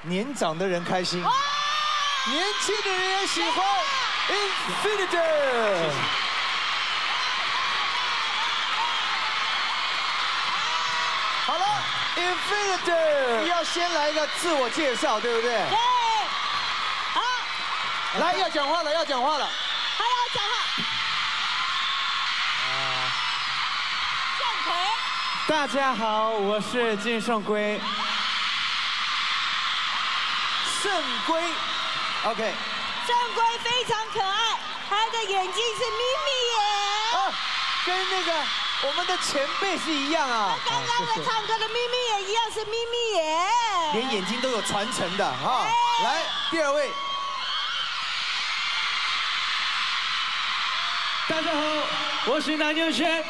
年长的人开心，年轻的人也喜欢 Infinity。好了 ，Infinity 要先来一个自我介绍，对不对？ 对。好。 来，要讲话了，要讲话了。 还要讲话。郑奎。 大家好，我是金圣圭。 圣圭 ，OK。 圣圭非常可爱，他的眼睛是眯眯眼。 啊，跟那个我们的前辈是一样啊。 刚刚的唱歌的眯眯眼一样是眯眯眼， 连眼睛都有传承的哈。来，第二位。 大家好，我是南优选。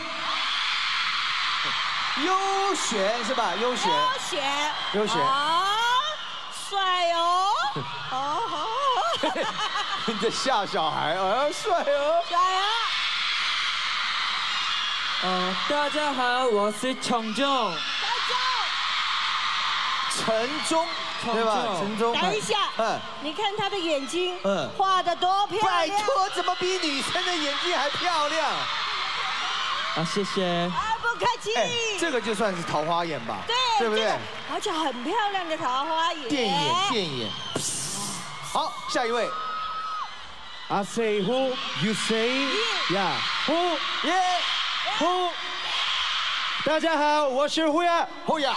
优选是吧？优选。 优选。 优选。 啊，帅哦！哦。 你在吓小孩啊，帅哦！ 帅啊！ 大家好，我是陈忠。 陈忠，对吧？陈忠。 等一下，你看他的眼睛，画得多漂亮！ 拜托，怎么比女生的眼睛还漂亮？ 啊，谢谢。 啊，不客气。 这个就算是桃花眼吧？ 对， 对不对？ 而且很漂亮的桃花眼。 电眼。好，下一位。 I say who, you say yeah. Who, yeah, who. 大家好，我是胡雅。 胡雅。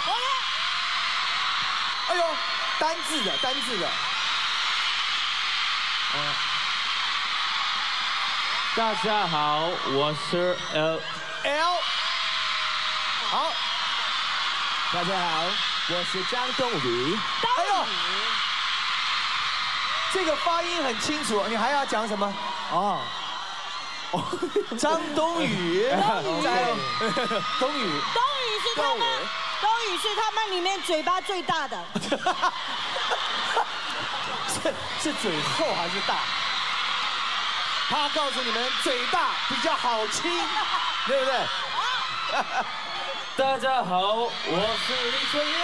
哎呦，单字的。 大家好，我是 L。 好。 大家好，我是张东宇。 哎呦。这个发音很清楚，你还要讲什么？哦，张东宇，东宇是他们里面嘴巴最大的。 是嘴厚还是大？他告诉你们，嘴大比较好亲，对不对？ 大家好，我是李春烈。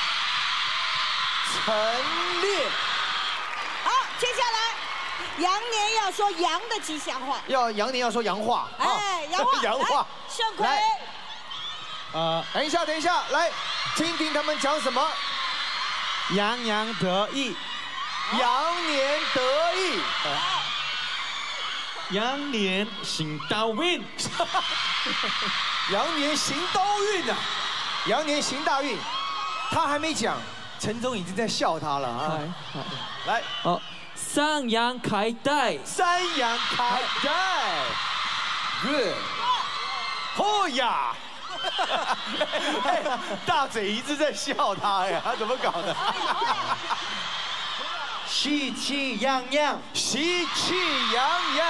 陈烈。 好，接下来羊年要说羊的吉祥话。 羊年要说洋话。 洋话。 洋话。 盛奎。 等一下，来听听他们讲什么。 洋洋得意。 羊年得意。 羊年行大运。 羊年行刀运啊！羊年行大运，他还没讲，陈总已经在笑他了啊！来， 三羊开泰。 三羊开泰 ，good， 哦呀！大嘴一直在笑他呀，他怎么搞的？ 喜气洋洋。 喜气洋洋。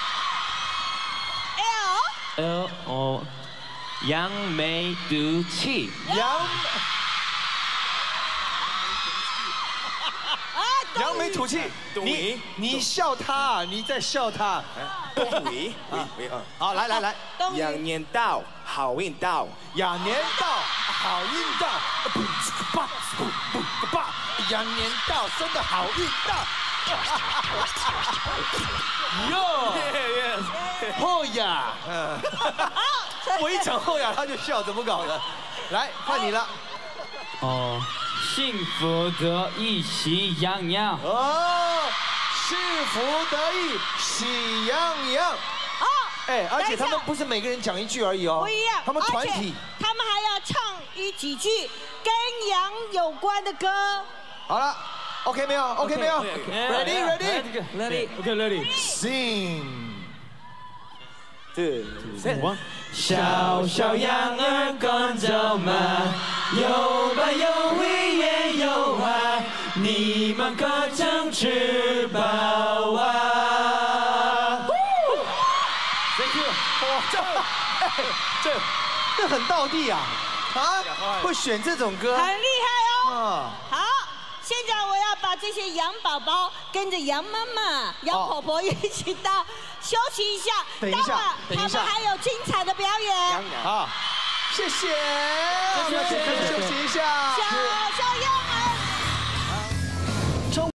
L 扬眉吐气。 扬眉吐气。你笑他，你在笑他。好，来。 羊年到，好运到。 羊年到，好运到。羊年到，真的好运到。哟，后呀！我一讲后呀，他就笑，怎么搞的？来，换你了。 幸福得意喜洋洋。 幸福得意喜洋洋。而且他们不是每个人讲一句而已哦， 不一样， 他们团体， 他们还要唱几句跟羊有关的歌。 好了。OK 没有 ？OK 没有 ？Ready。 Sing。 小小羊儿跟着马，有白有黑也有花，你们可曾吃饱啊 ？Thank you。 这很道地啊！会选这种歌， 很厉害哦。好。现在我要把这些羊宝宝跟着羊妈妈、羊婆婆一起到休息一下， 等一下， 他们还有精彩的表演。 好，谢谢，我们休息一下。